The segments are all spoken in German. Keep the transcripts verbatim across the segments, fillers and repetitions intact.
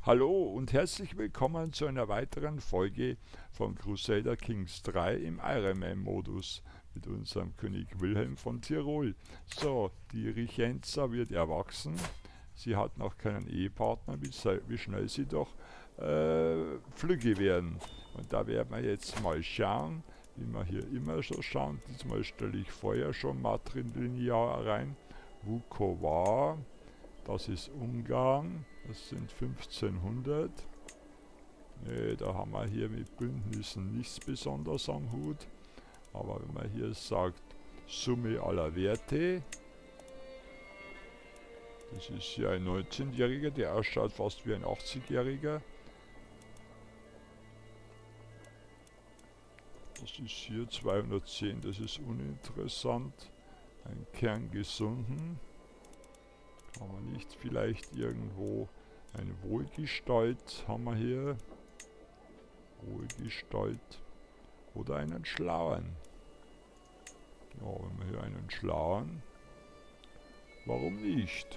Hallo und herzlich willkommen zu einer weiteren Folge von Crusader Kings drei im Ironman-Modus mit unserem König Wilhelm von Tirol. So, die Richenza wird erwachsen. Sie hat noch keinen Ehepartner, wie, wie schnell sie doch äh, flügge werden. Und da werden wir jetzt mal schauen, wie wir hier immer so schauen. Diesmal stelle ich vorher schon Matrilinear rein. Vukovar. Das ist Ungarn, das sind fünfzehnhundert. Ne, da haben wir hier mit Bündnissen nichts besonders am Hut. Aber wenn man hier sagt, Summe aller Werte, das ist hier ein neunzehnjähriger, der ausschaut fast wie ein achtzigjähriger. Das ist hier zweihundertzehn, das ist uninteressant. Ein Kern gesunden. Haben wir nicht vielleicht irgendwo ein Wohlgestalt, haben wir hier Wohlgestalt oder einen Schlauen. Ja, wenn wir hier einen Schlauen, warum nicht?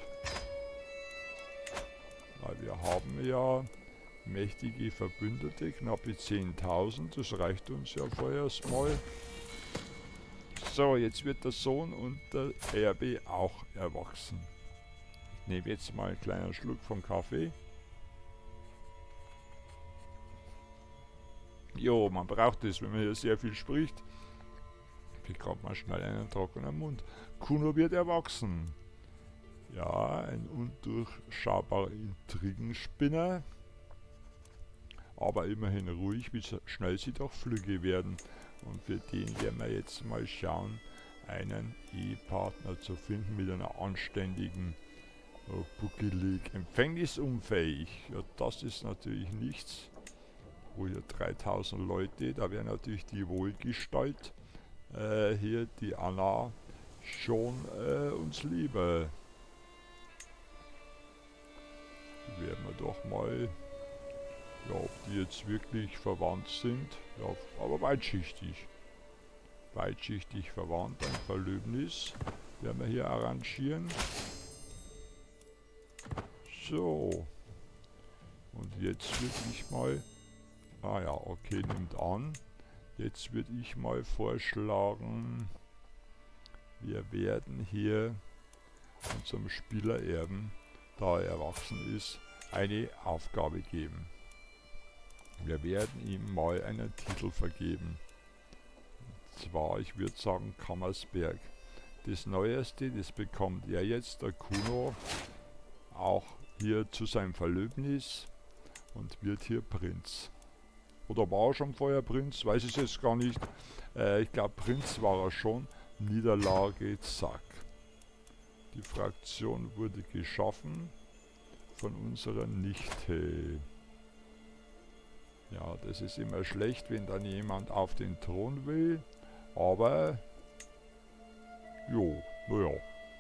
Weil wir haben ja mächtige Verbündete, knappe zehntausend, das reicht uns ja vorerst mal. So, jetzt wird der Sohn und der Erbe auch erwachsen. Ich nehme jetzt mal einen kleinen Schluck vom Kaffee. Jo, man braucht es, wenn man hier sehr viel spricht. Bekommt man schnell einen trockenen Mund. Kuno wird erwachsen. Ja, ein undurchschaubarer Intrigenspinner. Aber immerhin ruhig, wie schnell sie doch flügge werden. Und für den werden wir jetzt mal schauen, einen Ehepartner zu finden mit einer anständigen Oh, buckelig, empfängnisunfähig. Ja, das ist natürlich nichts. Wo hier dreitausend Leute, da wäre natürlich die Wohlgestalt, äh, hier die Anna, schon äh, uns lieber. Die werden wir doch mal, ja, ob die jetzt wirklich verwandt sind, ja, aber weitschichtig. Weitschichtig verwandt, ein Verlöbnis werden wir hier arrangieren. So, und jetzt würde ich mal, ah ja, okay, nimmt an, jetzt würde ich mal vorschlagen, wir werden hier unserem Spielererben, da er erwachsen ist, eine Aufgabe geben. Wir werden ihm mal einen Titel vergeben. Und zwar, ich würde sagen, Kammersberg. Das Neueste, das bekommt er jetzt, der Kuno, auch hier zu seinem Verlöbnis und wird hier Prinz. Oder war er schon vorher Prinz? Weiß ich jetzt gar nicht. Äh, ich glaube, Prinz war er schon. Niederlage, zack. Die Fraktion wurde geschaffen von unserer Nichte. Ja, das ist immer schlecht, wenn dann jemand auf den Thron will. Aber, jo, naja.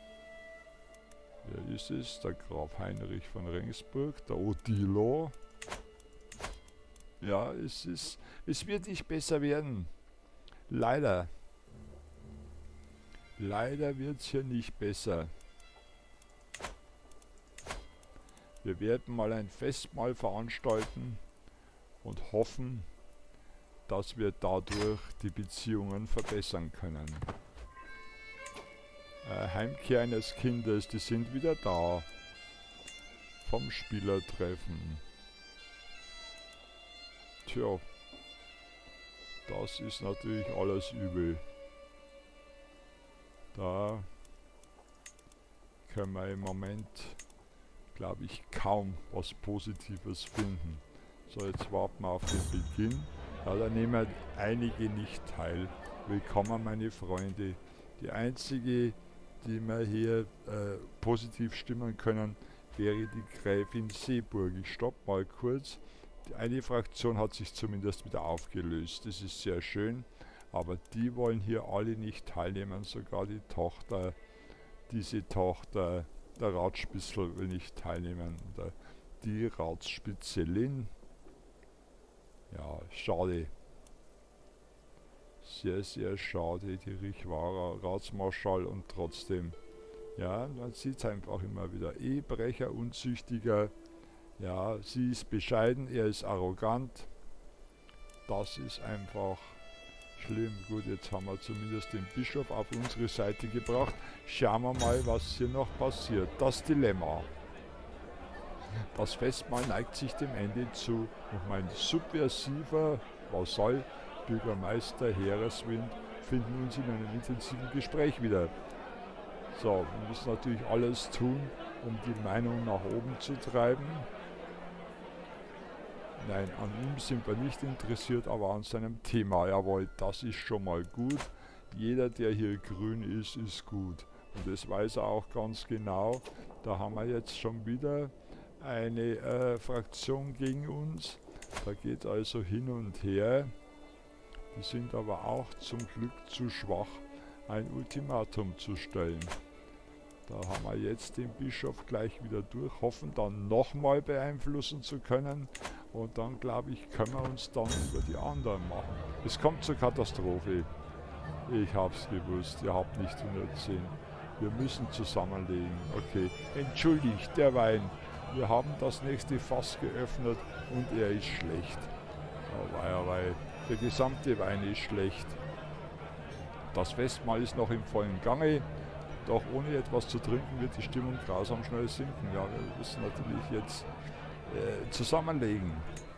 Wer ist es? Der Graf Heinrich von Regensburg, der Odilo. Ja, es ist, es wird nicht besser werden. Leider. Leider wird es hier nicht besser. Wir werden mal ein Festmahl veranstalten und hoffen, dass wir dadurch die Beziehungen verbessern können. Äh, Heimkehr eines Kindes, die sind wieder da. Vom Spielertreffen. Tja, das ist natürlich alles übel. Da können wir im Moment, glaube ich, kaum was Positives finden. So, jetzt warten wir auf den Beginn. Ja, da nehmen einige nicht teil. Willkommen, meine Freunde. Die einzige, die wir hier äh, positiv stimmen können, wäre die Gräfin Seeburg. Ich stopp mal kurz. Die eine Fraktion hat sich zumindest wieder aufgelöst. Das ist sehr schön. Aber die wollen hier alle nicht teilnehmen. Sogar die Tochter, diese Tochter, der Ratspitzel will nicht teilnehmen. Der, die Ratsspitzelin. Ja, schade. Sehr, sehr schade, die Richwara Ratsmarschall und trotzdem, ja, man sieht es einfach immer wieder. Ehebrecher, Unzüchtiger, Ja, sie ist bescheiden, er ist arrogant. Das ist einfach schlimm. Gut, jetzt haben wir zumindest den Bischof auf unsere Seite gebracht. Schauen wir mal, was hier noch passiert. Das Dilemma. Das Festmahl neigt sich dem Ende zu und mein subversiver Vasall, Bürgermeister Heereswind, finden uns in einem intensiven Gespräch wieder. So, wir müssen natürlich alles tun, um die Meinung nach oben zu treiben. Nein, an ihm sind wir nicht interessiert, aber an seinem Thema. Jawohl, das ist schon mal gut. Jeder, der hier grün ist, ist gut. Und das weiß er auch ganz genau. Da haben wir jetzt schon wieder eine äh, Fraktion gegen uns. Da geht also hin und her. Die sind aber auch zum Glück zu schwach, ein Ultimatum zu stellen. Da haben wir jetzt den Bischof gleich wieder durch, hoffen dann nochmal beeinflussen zu können. Und dann, glaube ich, können wir uns dann über die anderen machen. Es kommt zur Katastrophe. Ich hab's gewusst, ihr habt nicht hundertzehn. Wir müssen zusammenlegen. Okay, entschuldigt, der Wein. Wir haben das nächste Fass geöffnet und er ist schlecht. Oh wei, oh wei. Der gesamte Wein ist schlecht. Das Festmahl ist noch im vollen Gange. Doch ohne etwas zu trinken wird die Stimmung grausam schnell sinken. Ja, wir müssen natürlich jetzt äh, zusammenlegen.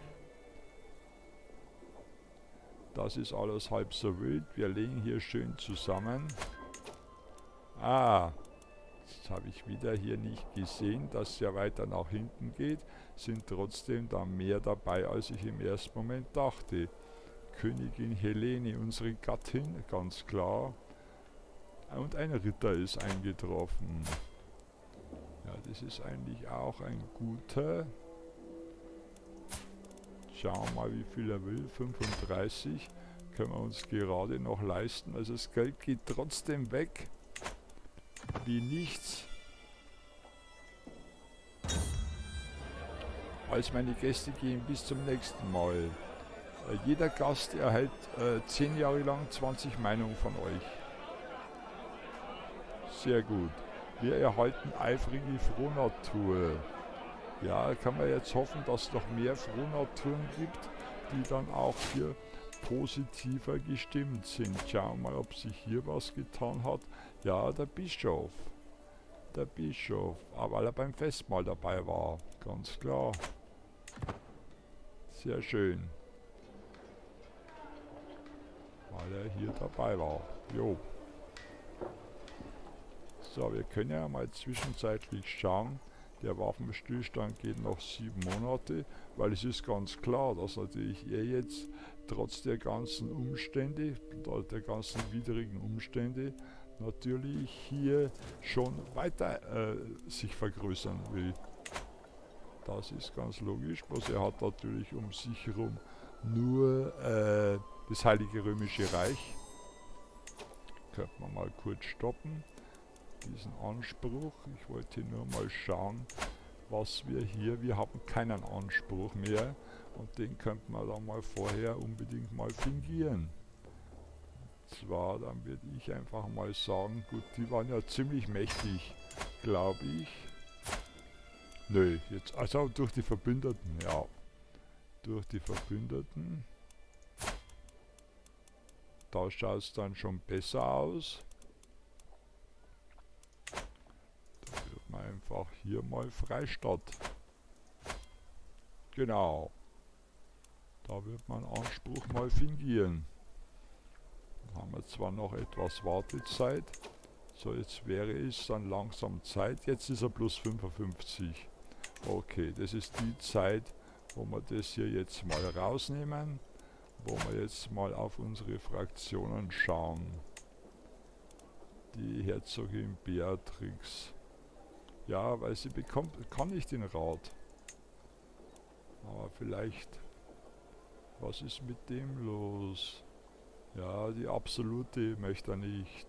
Das ist alles halb so wild. Wir legen hier schön zusammen. Ah, das habe ich wieder hier nicht gesehen, dass es ja weiter nach hinten geht. Sind trotzdem da mehr dabei, als ich im ersten Moment dachte. Königin Helene, unsere Gattin, ganz klar. Und ein Ritter ist eingetroffen. Ja, das ist eigentlich auch ein guter. Schauen wir mal, wie viel er will. fünfunddreißig können wir uns gerade noch leisten. Also das Geld geht trotzdem weg. Wie nichts. Als meine Gäste gehen, bis zum nächsten Mal. Äh, jeder Gast erhält äh, zehn Jahre lang zwanzig Meinungen von euch. Sehr gut. Wir erhalten eifrige Frohnatur. Ja, kann man jetzt hoffen, dass es noch mehr Frohnaturen gibt, die dann auch hier positiver gestimmt sind. Schauen wir mal, ob sich hier was getan hat. Ja, der Bischof. Der Bischof, aber weil er beim Festmahl dabei war, ganz klar. Sehr schön. Weil er hier dabei war. Jo. So, wir können ja mal zwischenzeitlich schauen. Der Waffenstillstand geht noch sieben Monate, weil es ist ganz klar, dass natürlich er jetzt trotz der ganzen Umstände, der ganzen widrigen Umstände, natürlich hier schon weiter äh, sich vergrößern will. Das ist ganz logisch, bloß er hat natürlich um sich herum nur äh, das Heilige Römische Reich. Könnte man mal kurz stoppen, diesen Anspruch. Ich wollte nur mal schauen, was wir hier, wir haben keinen Anspruch mehr und den könnte man dann mal vorher unbedingt mal fingieren. Zwar, dann würde ich einfach mal sagen, gut, die waren ja ziemlich mächtig, glaube ich. Nö, jetzt, also durch die Verbündeten, ja. Durch die Verbündeten. Da schaut es dann schon besser aus. Da wird man einfach hier mal Freistadt. Genau. Da wird man Anspruch mal fingieren. Haben wir zwar noch etwas Wartezeit. So, jetzt wäre es dann langsam Zeit. Jetzt ist er plus fünfundfünfzig. Okay, das ist die Zeit, wo wir das hier jetzt mal rausnehmen. Wo wir jetzt mal auf unsere Fraktionen schauen. Die Herzogin Beatrix. Ja, weil sie bekommt, kann nicht den Rat. Aber vielleicht, was ist mit dem los? Ja, die absolute möchte er nicht.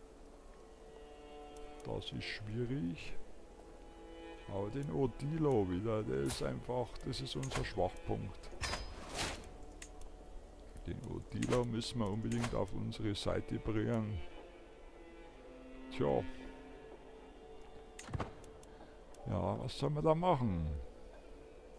Das ist schwierig. Aber den Odilo wieder, der ist einfach, das ist unser Schwachpunkt. Den Odilo müssen wir unbedingt auf unsere Seite bringen. Tja. Ja, was soll man da machen?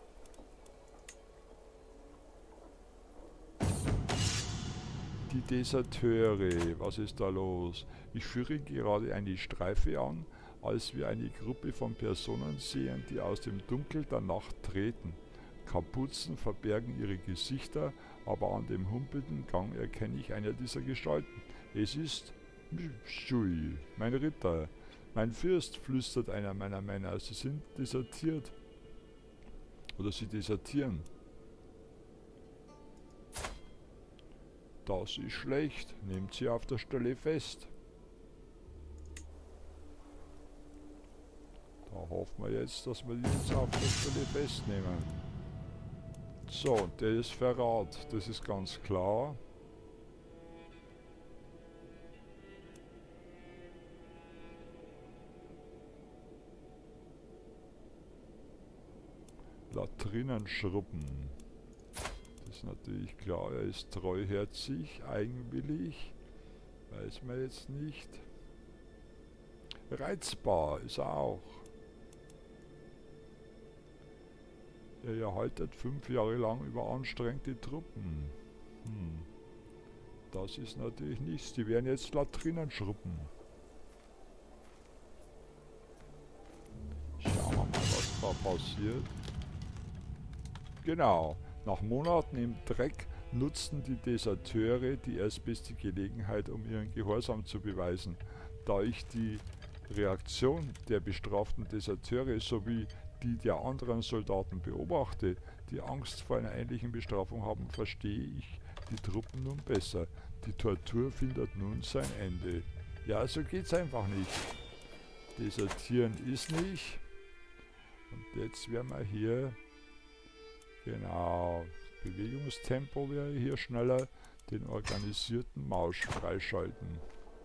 Die Deserteure, was ist da los? Ich führe gerade eine Streife an, als wir eine Gruppe von Personen sehen, die aus dem Dunkel der Nacht treten. Kapuzen verbergen ihre Gesichter, aber an dem humpelnden Gang erkenne ich eine dieser Gestalten. Es ist Schui, mein Ritter. Mein Fürst, flüstert einer meiner Männer. Sie sind desertiert. Oder sie desertieren. Das ist schlecht. Nehmt sie auf der Stelle fest. Da hoffen wir jetzt, dass wir die jetzt auf der Stelle festnehmen. So, der ist Verrat. Das ist ganz klar. Latrinenschruppen. Das ist natürlich klar, er ist treuherzig, eigenwillig. Weiß man jetzt nicht. Reizbar ist er auch. Er erhaltet fünf Jahre lang überanstrengte Truppen. Hm. Das ist natürlich nichts. Die werden jetzt Latrinenschruppen. Schauen wir mal, was da passiert. Genau. Nach Monaten im Dreck nutzten die Deserteure die erstbeste Gelegenheit, um ihren Gehorsam zu beweisen. Da ich die Reaktion der bestraften Deserteure sowie die der anderen Soldaten beobachte, die Angst vor einer ähnlichen Bestrafung haben, verstehe ich die Truppen nun besser. Die Tortur findet nun sein Ende. Ja, so geht's einfach nicht. Desertieren ist nicht. Und jetzt werden wir hier, genau, Bewegungstempo wäre hier schneller, den organisierten Marsch freischalten.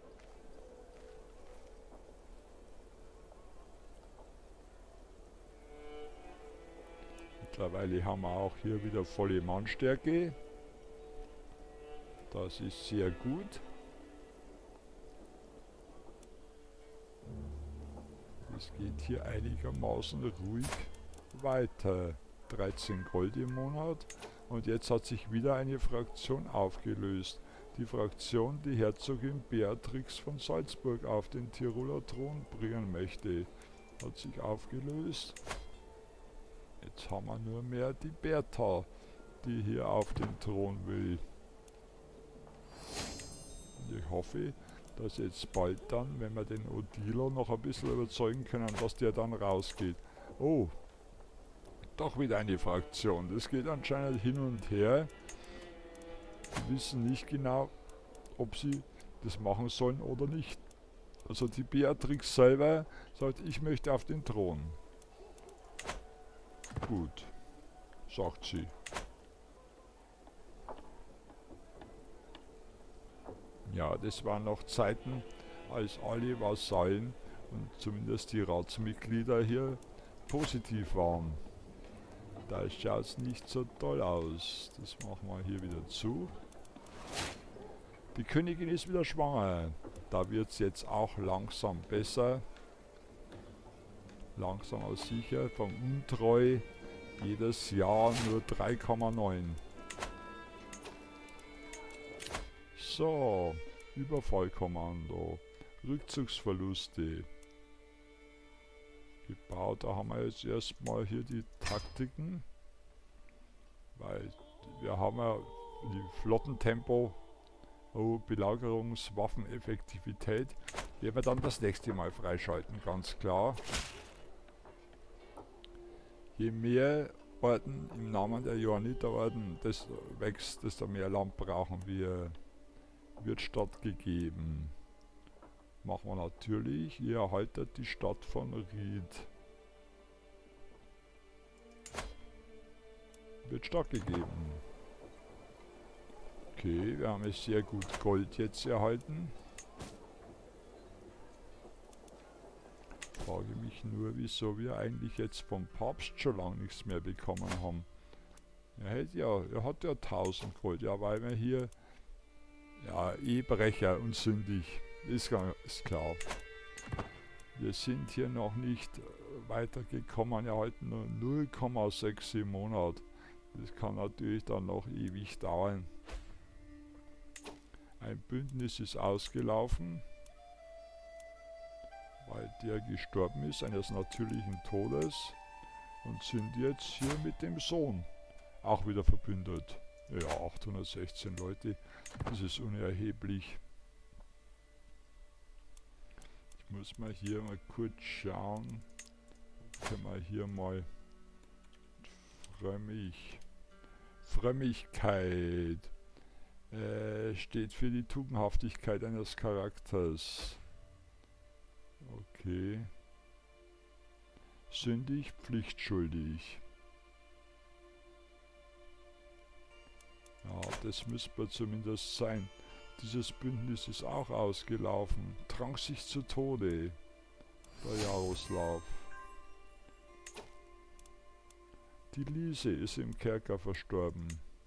Mittlerweile haben wir auch hier wieder volle Mannstärke. Das ist sehr gut. Es geht hier einigermaßen ruhig weiter. dreizehn Gold im Monat. Und jetzt hat sich wieder eine Fraktion aufgelöst. Die Fraktion, die Herzogin Beatrix von Salzburg auf den Tiroler Thron bringen möchte, hat sich aufgelöst. Jetzt haben wir nur mehr die Bertha, die hier auf den Thron will. Und ich hoffe, dass jetzt bald dann, wenn wir den Odilo noch ein bisschen überzeugen können, dass der dann rausgeht. Oh, doch wieder eine Fraktion. Das geht anscheinend hin und her. Sie wissen nicht genau, ob sie das machen sollen oder nicht. Also die Beatrix selber sagt, ich möchte auf den Thron. Gut, sagt sie. Ja, das waren noch Zeiten, als alle Vasallen und zumindest die Ratsmitglieder hier positiv waren. Da schaut es nicht so toll aus. Das machen wir hier wieder zu. Die Königin ist wieder schwanger. Da wird es jetzt auch langsam besser. Langsam aber sicher. Vom Untreu jedes Jahr nur drei Komma neun. So, Überfallkommando. Rückzugsverluste. Gebaut, da haben wir jetzt erstmal hier die Taktiken. Weil wir haben ja die Flottentempo. Oh, Belagerungswaffeneffektivität werden wir dann das nächste Mal freischalten, ganz klar. Je mehr Orden im Namen der Johanniterorden das wächst, desto mehr Land brauchen wir. Wird stattgegeben. Machen wir natürlich, ihr erhaltet die Stadt von Ried. Wird stattgegeben. Okay, wir haben jetzt sehr gut Gold jetzt erhalten. Frage mich nur, wieso wir eigentlich jetzt vom Papst schon lange nichts mehr bekommen haben. Er hat ja, er hat ja tausend Gold, ja, weil wir hier, ja, Ehebrecher und sündig, ist, ist klar. Wir sind hier noch nicht weitergekommen, erhalten nur null Komma sechs im Monat. Das kann natürlich dann noch ewig dauern. Ein Bündnis ist ausgelaufen, weil der gestorben ist, eines natürlichen Todes, und sind jetzt hier mit dem Sohn auch wieder verbündet. Ja, achthundertsechzehn Leute, das ist unerheblich. Ich muss mal hier mal kurz schauen, können wir hier mal Frömmig, Frömmigkeit äh, steht für die Tugendhaftigkeit eines Charakters. Okay. Sündig, pflichtschuldig. Ja, das müsste zumindest sein. Dieses Bündnis ist auch ausgelaufen. Trank sich zu Tode, der Jaroslav. Die Lise ist im Kerker verstorben.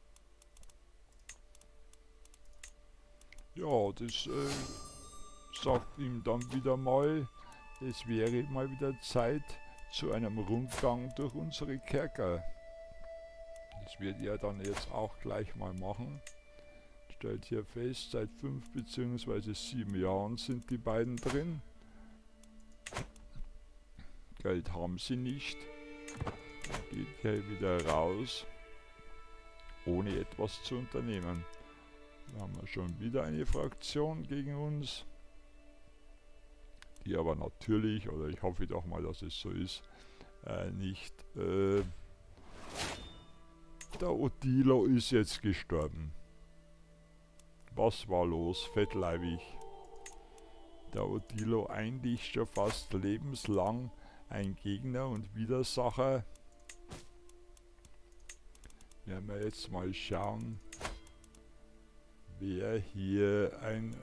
Ja, das äh, sagt ihm dann wieder mal, es wäre mal wieder Zeit zu einem Rundgang durch unsere Kerker. Das wird er dann jetzt auch gleich mal machen. Stellt hier fest, seit fünf bzw. sieben Jahren sind die beiden drin. Geld haben sie nicht. Geht hier wieder raus, ohne etwas zu unternehmen. Da haben wir schon wieder eine Fraktion gegen uns, die aber natürlich, oder ich hoffe doch mal, dass es so ist, äh, nicht... Äh, der Odilo ist jetzt gestorben. Was war los, fettleibig? Der Odilo eigentlich schon fast lebenslang ein Gegner und Widersacher. Werden wir jetzt mal schauen, wer hier ein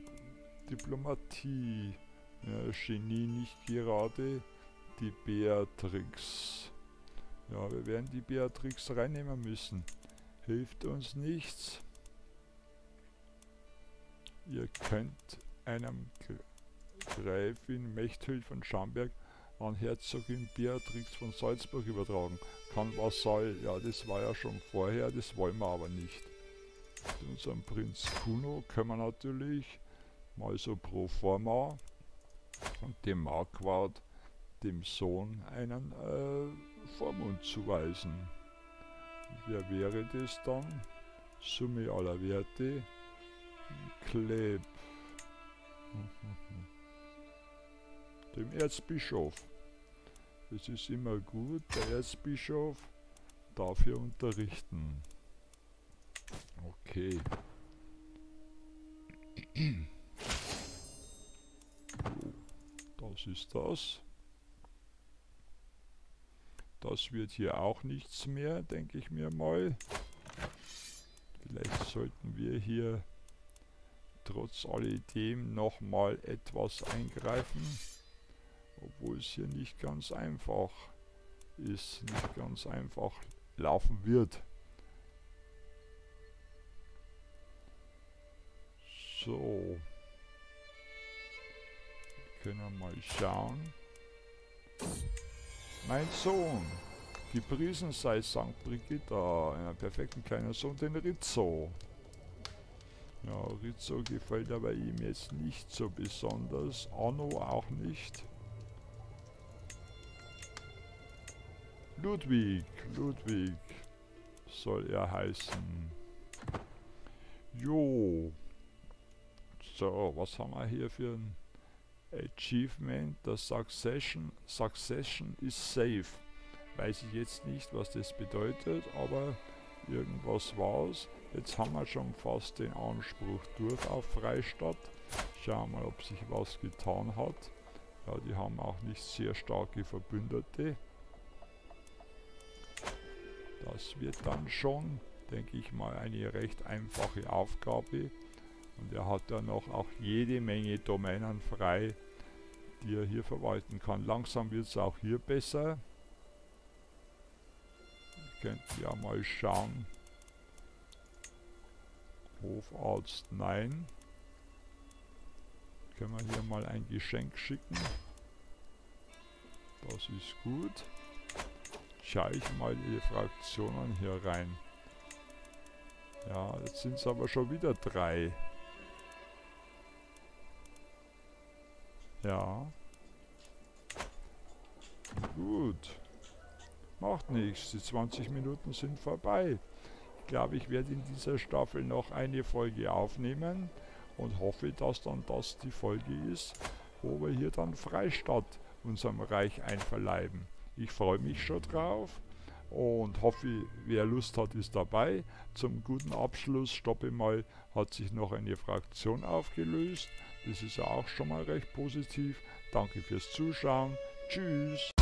Diplomatie-Genie nicht gerade, die Beatrix. Ja, wir werden die Beatrix reinnehmen müssen. Hilft uns nichts. Ihr könnt einem Gräfin Mechthild von Schamberg an Herzogin Beatrix von Salzburg übertragen. Kann Vasall, ja, das war ja schon vorher, das wollen wir aber nicht. Mit unserem Prinz Kuno können wir natürlich mal so pro forma und dem Marquard, dem Sohn, einen äh, Vormund zuweisen. Wer wäre das dann? Summe aller Werte. Kleb. Dem Erzbischof. Es ist immer gut, der Erzbischof darf hier unterrichten. Okay. Das ist das. Das wird hier auch nichts mehr, denke ich mir mal. Vielleicht sollten wir hier trotz alledem nochmal etwas eingreifen, obwohl es hier nicht ganz einfach ist, nicht ganz einfach laufen wird. So, wir können mal schauen. Mein Sohn, gepriesen sei Sankt Brigitta, einen perfekten kleinen Sohn, den Rizzo. Ja, Rizzo gefällt aber ihm jetzt nicht so besonders, Anno auch nicht. Ludwig, Ludwig soll er heißen. Jo. So, was haben wir hier für ein Achievement? Das Succession, Succession is safe. Weiß ich jetzt nicht, was das bedeutet, aber irgendwas war es. Jetzt haben wir schon fast den Anspruch durch auf Freistadt. Schauen wir mal, ob sich was getan hat. Ja, die haben auch nicht sehr starke Verbündete. Das wird dann schon, denke ich mal, eine recht einfache Aufgabe. Und er hat ja noch auch jede Menge Domänen frei, die er hier verwalten kann. Langsam wird es auch hier besser. Ihr könnt ja mal schauen. Hofarzt, nein. Können wir hier mal ein Geschenk schicken. Das ist gut. Schaue ich mal die Fraktionen hier rein. Ja, jetzt sind es aber schon wieder drei. Ja. Gut. Macht nichts. Die zwanzig Minuten sind vorbei. Ich glaube, ich werde in dieser Staffel noch eine Folge aufnehmen und hoffe, dass dann das die Folge ist, wo wir hier dann Freistadt unserem Reich einverleiben. Ich freue mich schon drauf und hoffe, wer Lust hat, ist dabei. Zum guten Abschluss, stoppe mal, hat sich noch eine Fraktion aufgelöst. Das ist ja auch schon mal recht positiv. Danke fürs Zuschauen. Tschüss.